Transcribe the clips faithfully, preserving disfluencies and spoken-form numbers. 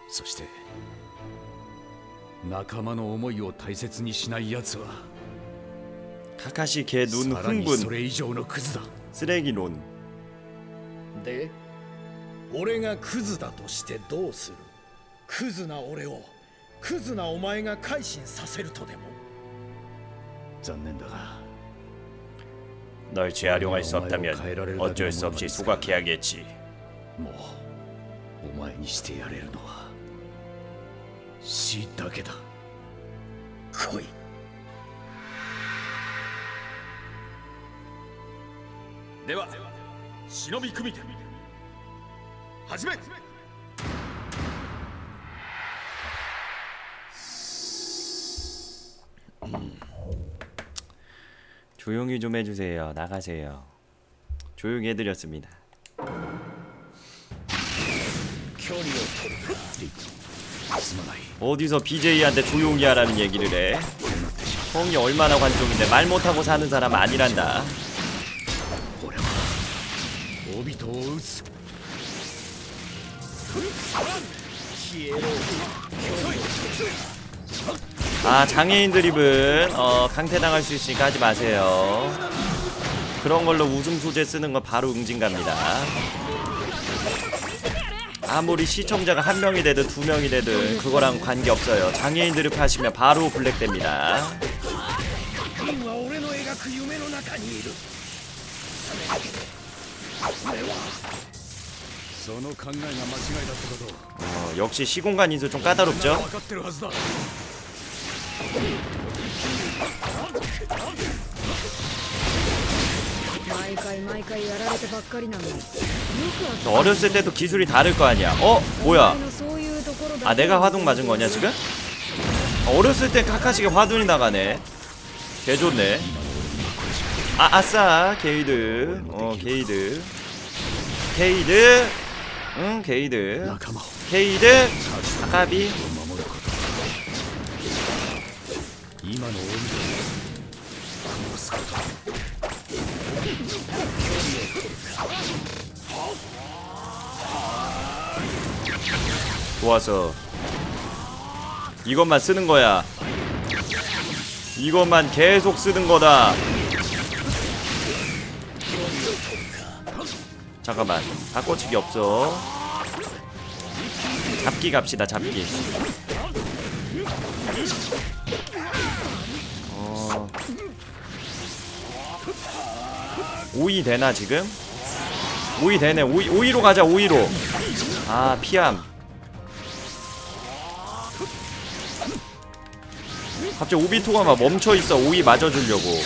そして仲間の思いを大切にしない奴は 카카시 걔 눈 さらに 흥분 それ以上のクズだ。 쓰레기론. で、俺がクズだとしてどうする？クズな俺をクズなお前が改心させるとでも？ 残念だが 널 재활용할 수 없다면 어쩔 수 없이 소각해야겠지. もうお前にしてやれるのは死だけだ。 来い。 では忍び組手始め。 조용히 좀 해주세요. 나가세요. 조용히 해드렸습니다. 어디서 비제이한테 조용히 하라는 얘기를 해. 형이 얼마나 관종인데 말 못하고 사는 사람 아니란다. 아, 장애인 드립은 어, 강퇴당할 수 있으니까 하지 마세요. 그런 걸로 웃음 소재 쓰는 건 바로 응징갑니다. 아무리 시청자가 한 명이 되든 두 명이 되든 그거랑 관계없어요. 장애인 드립 하시면 바로 블랙됩니다. 어, 역시 시공간 인수 좀 까다롭죠? 어렸을 때도 기술이 다를 거 아니야. 어? 뭐야? 아, 내가 화둥 맞은 거냐 지금? 어렸을 때 카카시가 화둔이 나가네. 개 좋네. 아, 아싸 게이드. 어, 게이드. 게이드. 응, 게이드. 게이드. 아까비. 좋아서 이것만 쓰는 거야. 이것만 계속 쓰는 거다. 잠깐만, 바꿔치기 없어. 잡기 갑시다. 잡기. 어... 오이 되나 지금? 오이 되네. 오이, 오이로 가자. 오이로. 아, 피함. 갑자기 오비토가 막 멈춰있어. 오이 맞아주려고.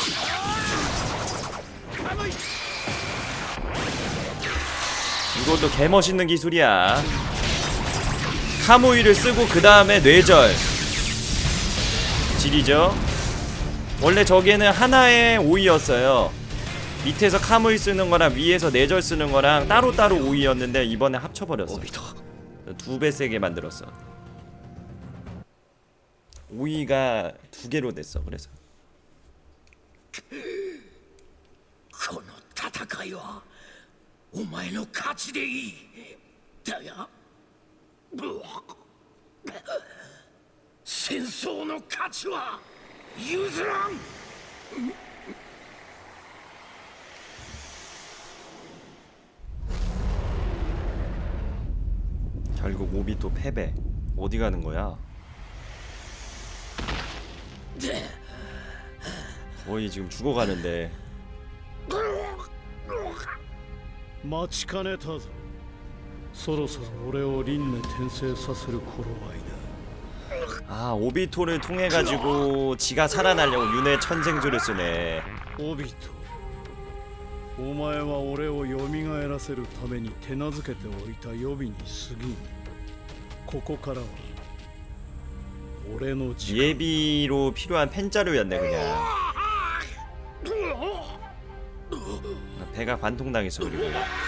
이것도 개멋있는 기술이야. 카무이를 쓰고 그 다음에 뇌절. 질이죠. 원래 저게는 하나의 오이였어요. 밑에서 카무이 쓰는 거랑 위에서 뇌절 쓰는 거랑 따로따로 오이였는데 이번에 합쳐버렸어. 두 배 세게 만들었어. 오이가 두 개로 됐어. 그래서 この戦いはお前の勝ちでいい。だが戦争の勝ちは譲らん。 결국 오비토 패배. 어디 가는 거야? 거의 지금 죽어가는데. 待ちかねたぞ。そろそろ俺を輪廻転生させる頃合いだ。 아, 오비토를 통해 가지고 지가 살아나려고 윤회 천생주를 쓰네. オビト、お前は俺を蘇らせるために手なずけておいた予備に過ぎん。ここからは俺の時間。 예비로 필요한 펜자루였네 그냥. 배가 관통당했어. 그리고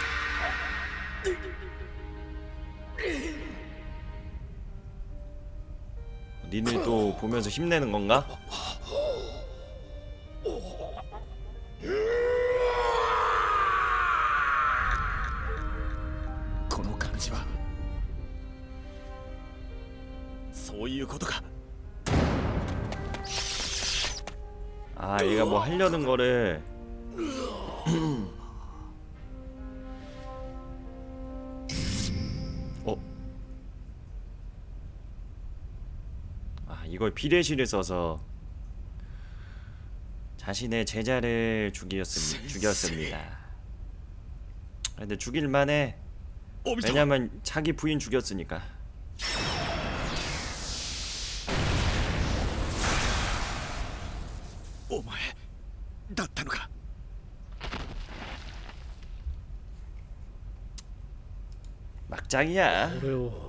니네 또 보면서 힘내는 건가? そういうことか。 아 얘가 뭐 하려는 거를 어? 아 이걸 비례시를 써서 자신의 제자를 죽였습니다. 죽였습니다. 근데 죽일만해. 왜냐면 자기 부인 죽였으니까. お前だったのか。 막장이야. 俺を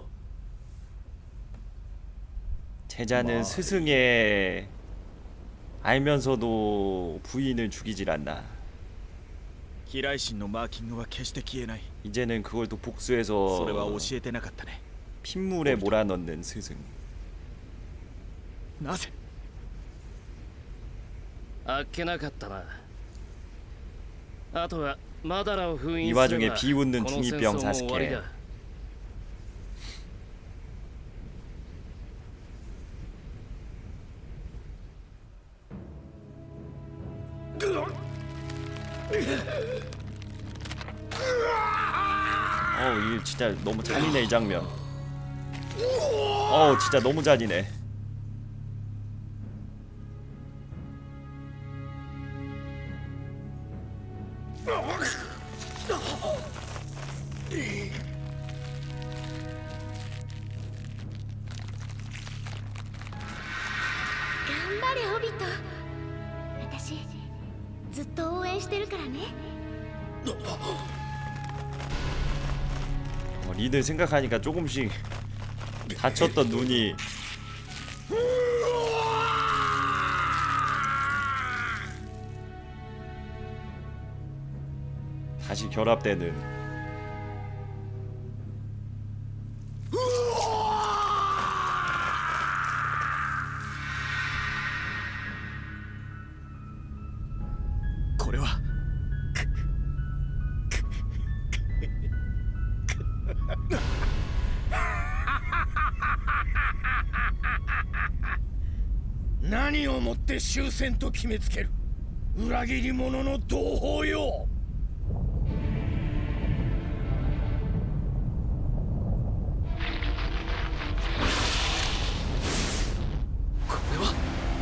제자는 스승의 알면서도 부인을 죽이질 않나. 飛来神のマーキングは決して消えない。 이제는 그걸 또 それ 복수해서 は教えてなかったね。 핏물에 몰아넣는 스승. なぜ。 あっけなかったな。あとはマダラを封印 이 すれ 와중에 ば 비웃는 この戦 중이병 争も終わり 사스케. だ。 어우 이 진짜 너무 잔인해 이 장면. 어우 진짜 너무 잔인해. 어, 리들 생각하니까 조금씩 다쳤던 눈이 다시 결합되는. 음. 何をもって終戦と決めつける。裏切り者の同胞よ。 これは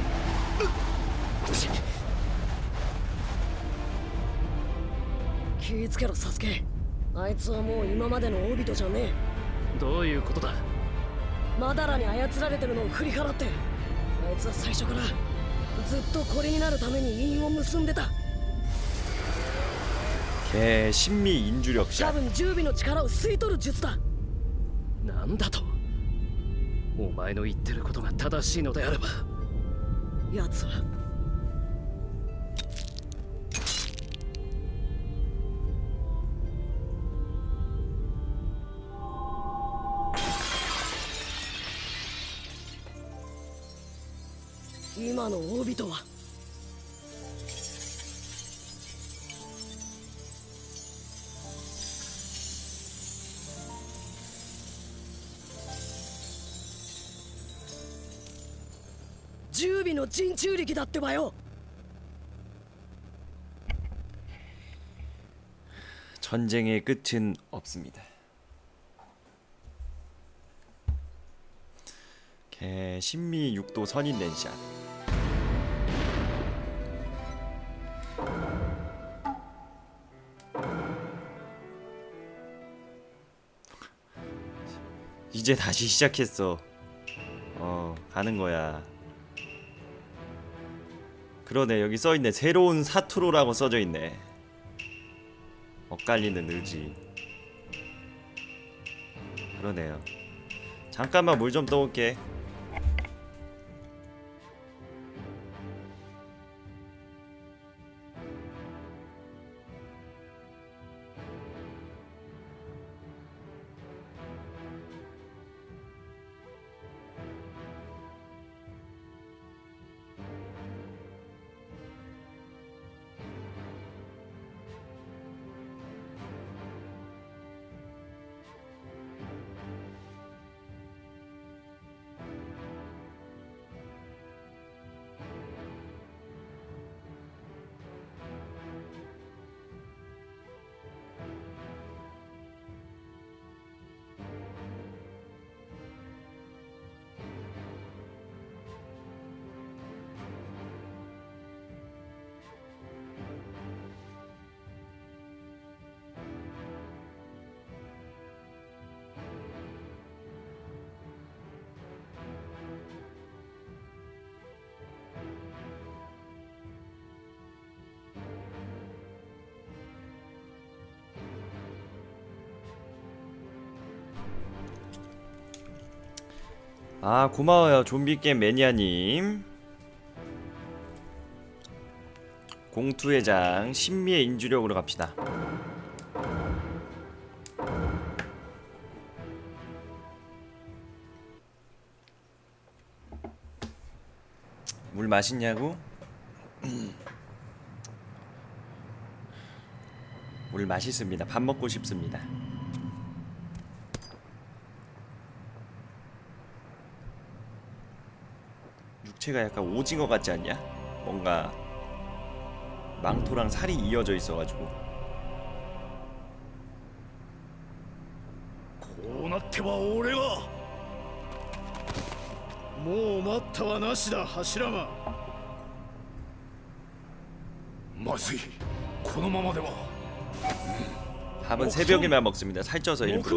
気ぃつけろサスケ。あいつはもう今までのオビトじゃねえ。どういうことだ。マダラに操られてるのを振り払って、あいつは最初からずっとこれになるために印を結んでた。 개 신미 인주력샷. 多分十尾の力を吸い取る術だ。なんだと。お前の言ってることが正しいのであれば、奴は今のオビトは十尾の人中力だってばよ。 전쟁의 끝은 없습니다. 개 신미 육도 선인 렌샷. 이제 다시 시작했어. 어, 가는 거야. 그러네, 여기 써있네. 새로운 사투로라고 써져있네. 엇갈리는 의지. 그러네요. 잠깐만 물 좀 떠올게. 아 고마워요 좀비게임 매니아님. 공투회장 신미의 인주력으로 갑시다. 물 맛있냐고? 물 맛있습니다. 밥 먹고 싶습니다. 육체가 약간 오징어 같지 않냐? 뭔가 망토랑 살이 이어져 있어가지고. こうなっては俺はもう待ったはなしだ柱間。 まずい。このままでは 밥은 새벽에만 먹습니다. 살쪄서 일부러.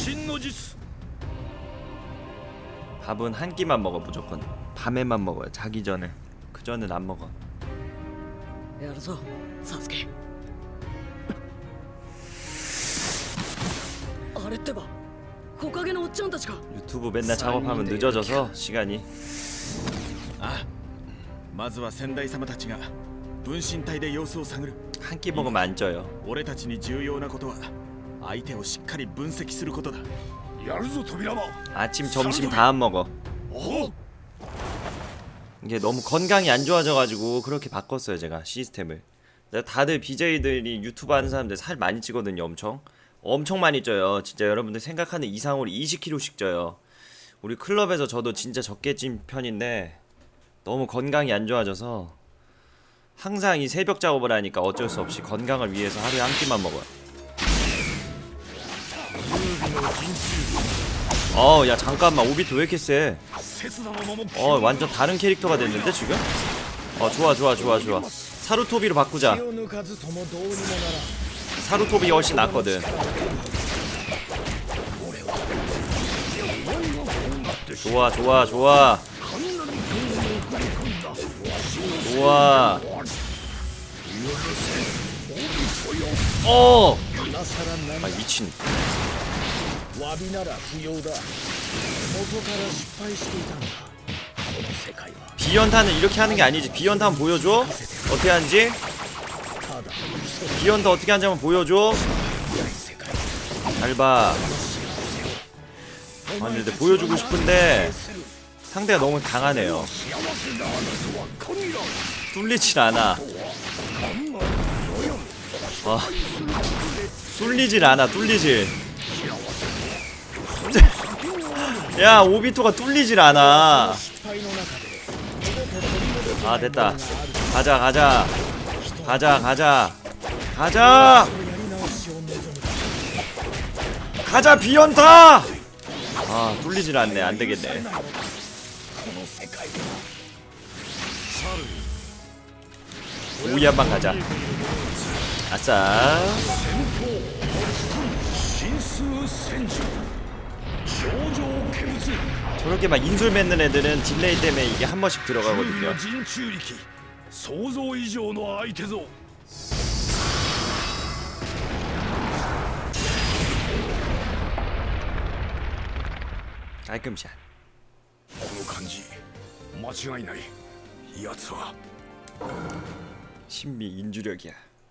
밥은 한 끼만 먹어 무조건. 밤에만 먹어요. 자기 전에. 그 전엔 안 먹어. やるぞサスケ。あれってば木陰のおっちゃんたちか。 유튜브 맨날 작업하면 늦어져서 시간이. あ、まずは先代様たちが分身体で様子を探る。 한 끼 먹으면 안 쪄요. 俺たちに重要なことは相手をしっかり分析することだ。やるぞ扉間。 아침 점심 다 안 먹어. 이게 너무 건강이 안 좋아져가지고 그렇게 바꿨어요 제가 시스템을. 다들 비제이들이 유튜브 하는 사람들 살 많이 찌거든요. 엄청 엄청 많이 쪄요. 진짜 여러분들 생각하는 이상으로 이십 킬로그램씩 쪄요. 우리 클럽에서 저도 진짜 적게 찐 편인데 너무 건강이 안 좋아져서 항상 이 새벽 작업을 하니까 어쩔 수 없이 건강을 위해서 하루에 한 끼만 먹어요. 어, 야 잠깐만 오비토 왜 이렇게 세? 어, 완전 다른 캐릭터가 됐는데 지금? 어, 좋아 좋아 좋아 좋아. 사루토비로 바꾸자. 사루토비 훨씬 낫거든. 좋아 좋아 좋아 좋아. 어! 아 미친. 비연타는 이렇게 하는 게 아니지. 비연타 한번 보여줘. 어떻게 하는지. 비연타 어떻게 하는지 한번 보여줘. 잘 봐. 아니 근데 보여주고 싶은데 상대가 너무 강하네요. 뚫리질 않아. 와, 뚫리질 않아. 뚫리질. 야 오비토가 뚫리질 않아. 아 됐다. 가자 가자 가자 가자 가자 가자 비연타. 아 뚫리질 않네. 안되겠네. 오이 한방 가자. 아싸. 저렇게 막 인술 맺는 애들은 딜레이 때문에 이게 한 번씩 들어가거든요. 깔끔샷. 신비 인주력이야.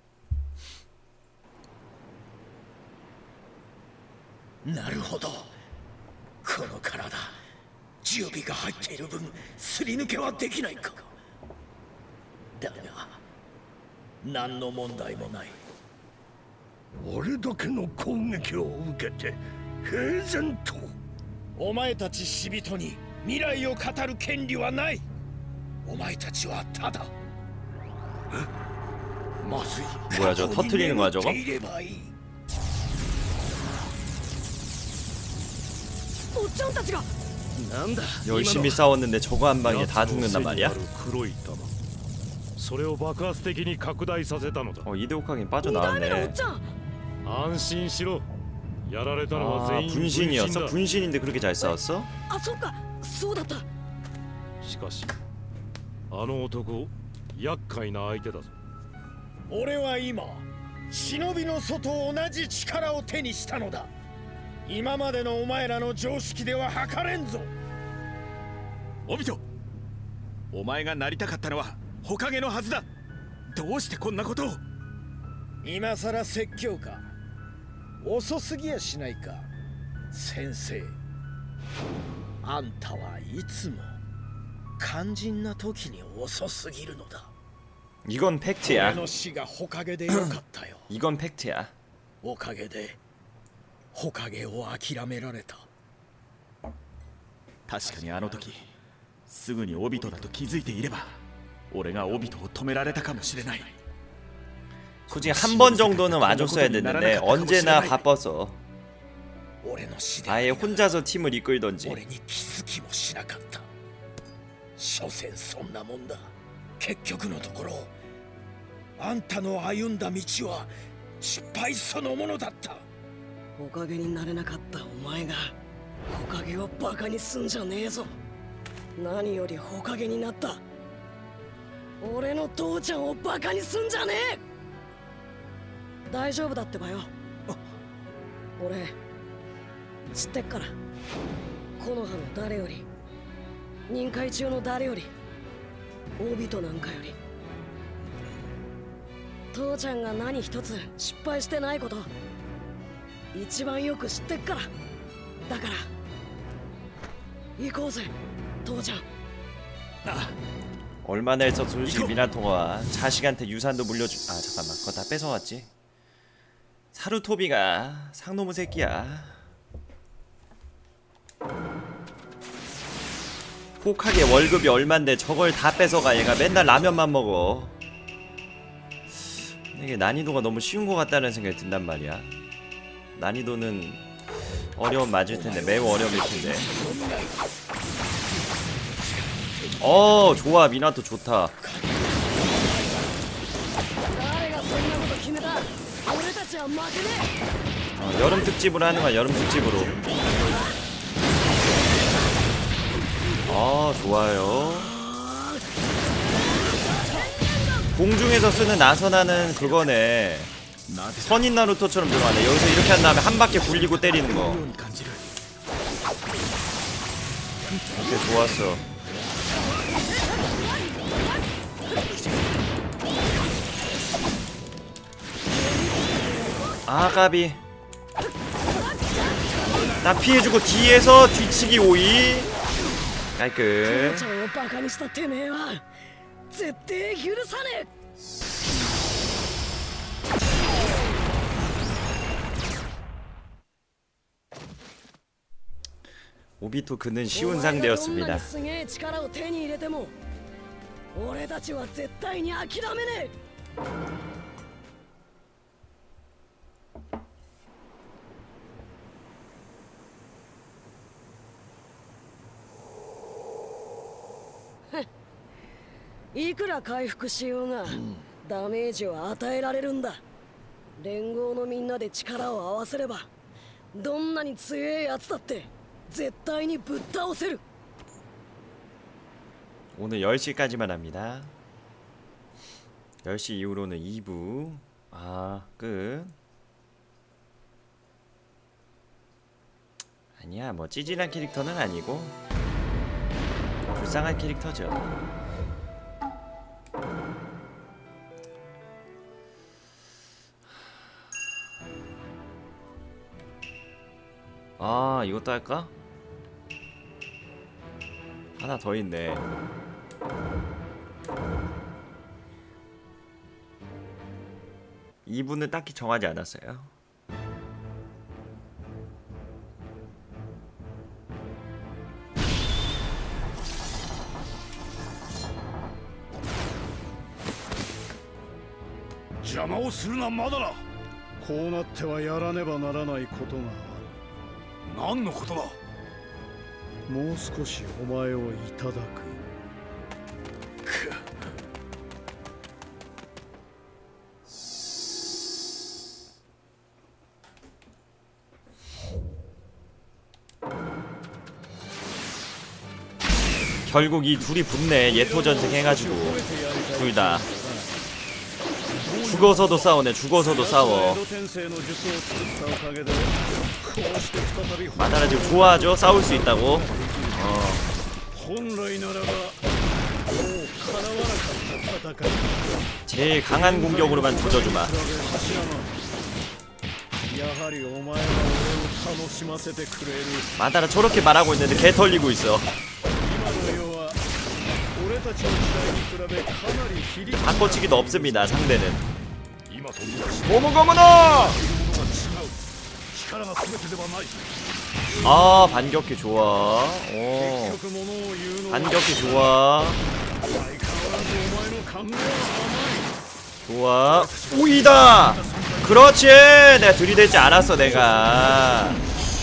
なるほど。この体、準備が入っている分、すり抜けはできないか。だが、何の問題もない。俺だけの攻撃を受けて平然と。お前たち死人に未来を語る権利はない。お前たちはただ。え？まずい。 뭐야 저 터트리는 거야 저거? 열심히 싸웠는데 저거 한 방에 다 죽는단 말이야? 어 이데오카긴 빠져나왔네. 아 분신이었어? 분신인데 그렇게 잘 싸웠어? 俺は今忍びの祖と同じ力を手にしたのだ。今までのお前らの常識では測れんぞ。 オビト、お前がなりたかったのは火影のはずだ。どうしてこんなことを。 今さら説教か。遅すぎやしないか先生。あんたはいつも肝心な時に遅すぎるのだ。 이건 팩트야. 俺の死が火影でよかったよ。 이건 팩트야. おかげで火影を諦められた。 確かにあの時すぐにオビトだと気づいていれば俺がオビトを止められたかもしれない。 솔직히 한 번 정도는 와줬어야 됐는데 언제나 바빠서 아예 혼자서 팀을 이끌던지. 俺に気づきもしなかった。所詮そんなもんだ。結局のところあんたの歩んだ道は失敗そのものだった。 火影になれなかったお前が火影をバカにすんじゃねえぞ。何より火影になった俺の父ちゃんをバカにすんじゃねえ。大丈夫だってばよ。俺知ってっから。木の葉の誰より任界中の誰よりオビトなんかより父ちゃんが何一つ失敗してないこと一番よく知ってっから。だから行こうぜ父ちゃん。 얼마나 해서 솔직히 미나토가 자식한테 유산도 물려주... 아 잠깐만 그거 다 뺏어왔지. 사루토비가 상놈의 새끼야. 혹하게 월급이 얼만데 저걸 다 뺏어가. 얘가 맨날 라면만 먹어. 이게 난이도가 너무 쉬운 것 같다는 생각이 든단 말이야. 난이도는 어려움 맞을 텐데 매우 어려움일 텐데. 어 좋아 미나토 좋다. 어, 여름 특집으로 하는 거야. 여름 특집으로. 아 좋아요. 공중에서 쓰는 나선하는 그거네. 선인 나루토처럼 들어가네. 여기서 이렇게 한 다음에 한 바퀴 굴리고 때리는 거. 오케이 좋았어. 아 까비. 나 피해주고 뒤에서 뒤치기 오이. 깔끔. 오비토 그는 쉬운 상대였습니다. いくら回復しようがダメージを与えられるんだ。連合のみんなで力を合わせればどんなに強いやつだって絶対にぶっ倒せる。 오늘 열 시까지만 합니다. 열 시 이후로는 이 부. 아, 끝. 아니야, 뭐 찌질한 캐릭터는 아니고 불쌍한 캐릭터죠. 아, 이것도 할까? 하나 더 있네. 이 부는 딱히 정하지 않았어요. 邪魔をするなまだだ。こうなってはやらねばならないことがある。何のことだ。もう少しお前をいただく。 결국 이 둘이 붙네. 예토전생 해가지고 둘 다 죽어서도 싸우네. 죽어서도 싸워. 마다라 지금 좋아하죠? 싸울 수 있다고. 어. 제일 강한 공격으로만 조져주마. 마다라 저렇게 말하고 있는데 개 털리고 있어. 바꿔치기도 없습니다 상대는. 고무고무노! 아 반격기 좋아. 오 반격기 좋아. 좋아. 오이다. 그렇지. 내가 들이댈지 알았어. 내가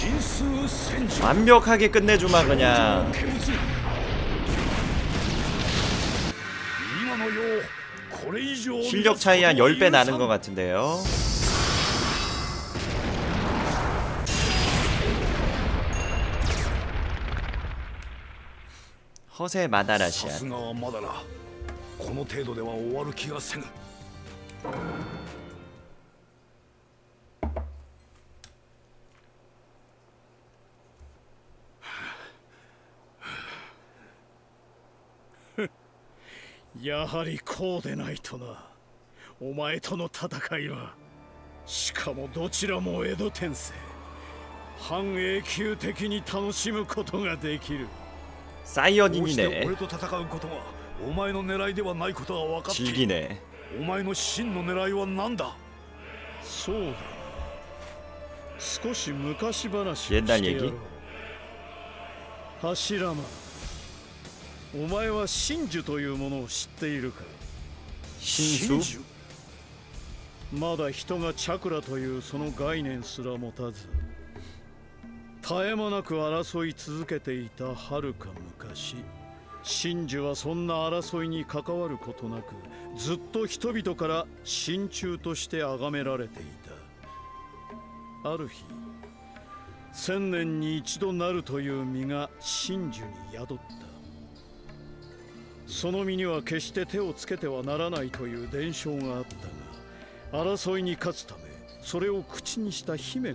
완벽하게 끝내주마 그냥. 실력 차이 한 십 배 나는 것 같은데요. 허세 마다라시아. やはりこうでないとな。お前との戦いは、しかもどちらも江戸天聖、半永久的に楽しむことができる。 サイオニにね。 俺と戦うことはお前の狙いではないことは分かっている。 ちぎね。 お前の真の狙いは何だ。 そうだ。少し昔話をしてやろう。柱間。お前は真珠というものを知っているか。 真珠？ まだ人がチャクラというその概念すら持たず、絶え間なく争い続けていたはるか昔、真珠はそんな争いに関わることなく、ずっと人々から真鍮として崇められていた。ある日、千年に一度なるという実が真珠に宿った。その身には決して手をつけてはならないという伝承があったが、争いに勝つためそれを口にした姫がい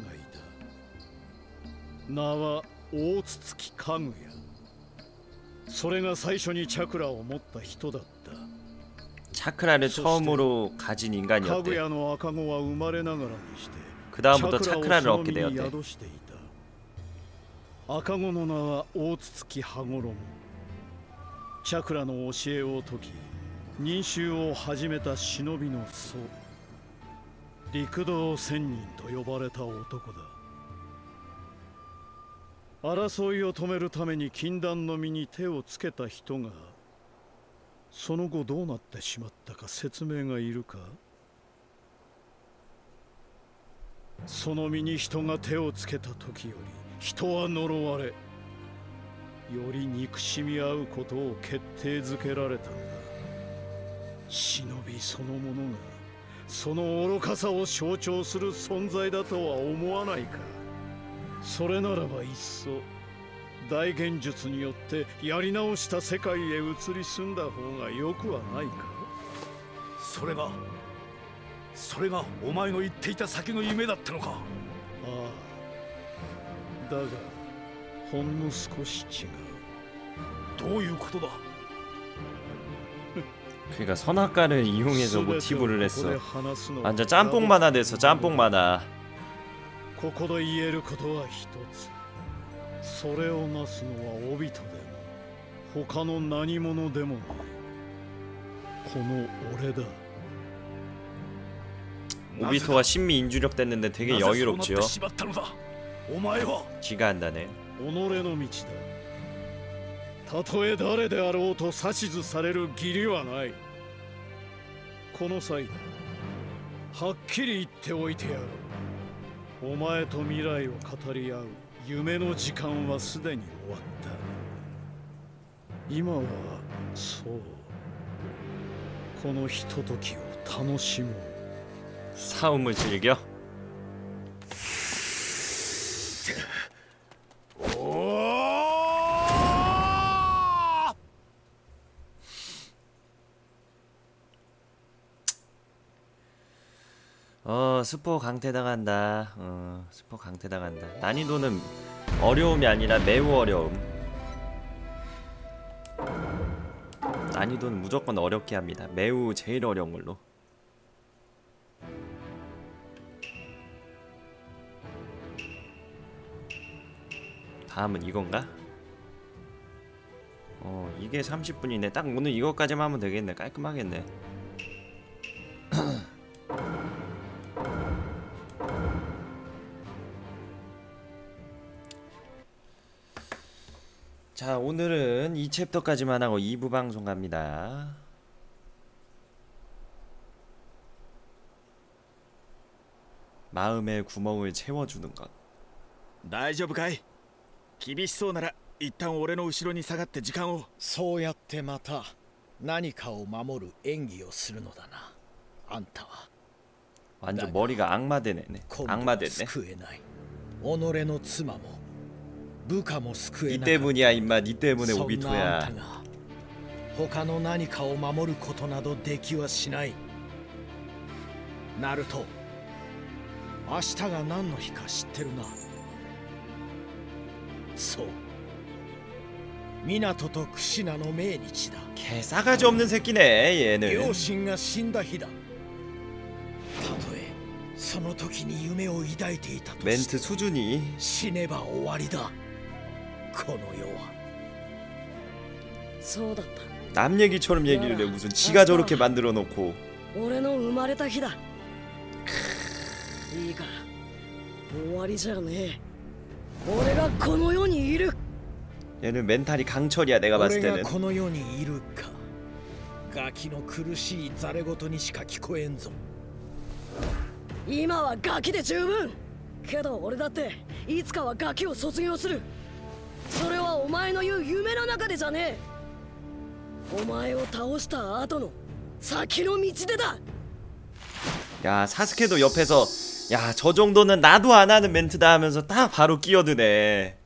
た。名は大筒かぐや。それが最初にチャクラを持った人だった。 차크라를 처음으로 가진 인간이었대. かぐやの赤子は生まれながらにして 그 다음부터 차크라를 얻게 되었대. 赤子の名は大筒羽衣。 チャクラの教えを解き、忍衆を始めた忍びの僧、陸道仙人と呼ばれた男だ。争いを止めるために禁断の身に手をつけた人が、その後どうなってしまったか説明がいるか。その身に人が手をつけた時より人は呪われ、 より憎しみ合うことを決定づけられたんだ。忍びそのものがその愚かさを象徴する存在だとは思わないか。それならばいっそ大幻術によってやり直した世界へ移り住んだ方がよくはないか。 それがそれがお前の言っていた先の夢だったのか。ああ、だが ほんの少し違う。 どういうことだ。 그러니까 선악과를 이용해서 모티브를 했어. 완전 짬뽕 만화 됐어. 짬뽕 만화. ここで言えることは一つ。それをなすのはオビトでも他の何者でもない。この俺だ。 오비토가 신미 인주력 됐는데 되게 여유롭지요. お前は 지가 한다네. 己の道だ。たとえ誰であろうと指図される義理はない。この際だ。はっきり言っておいてやろう。お前と未来を語り合う夢の時間はすでに終わった。今はそうこのひとときを楽しもう。 싸움을 즐겨. 어, 스포 강퇴당한다. 어, 스포 강퇴당한다. 난이도는 어려움이 아니라 매우 어려움. 난이도는 무조건 어렵게 합니다. 매우 제일 어려운 걸로. 다음은 이건가? 어 이게 삼십 분이네. 딱 오늘 이것까지만 하면 되겠네. 깔끔하겠네. 자, 오늘은 이 챕터까지만 하고 이 부 방송 갑니다. 마음의 구멍을 채워주는 것. 大丈夫かい？厳しそうなら一旦俺の後ろに下がって時間を。 そうやってまた何かを守る演技をするのだな、あんたは。 완전 머리가 악마되네. 악마됐네. 救えない。己の妻も部下も救え 니 なかった。 때문이야 임마. 니 때문에 そんなあん 오비토야. たが他の何かを守ることなどできはしない。ナルト、明日が何の日か知ってるな。そう、港とクシナの命日だ。 개 싸가지 없는 새끼네 얘는. 両親が死んだ日だ。たとえその時に夢を抱いていたとして 멘트 수준이 死ねば終わりだ。この世は。 そうだった。 남 얘기처럼 얘기를 해. 무슨 지가 저렇게 만들어 놓고. 俺の生まれた日だ。いいから終わりじゃねえ。俺がこの世にいる。 얘는 멘탈이 강철이야 내가 봤을 俺 때는. がこの世にいるか。ガキの苦しいザレ言にしか聞こえんぞ。 今はガキで十分。けど俺だっていつかはガキを卒業する。それはお前の言う夢の中でじゃねえ。お前を倒した後の先の道でだ。 야 사스케도 옆에서 야 저 정도는 나도 안 하는 멘트다 하면서 딱 바로 끼어드네.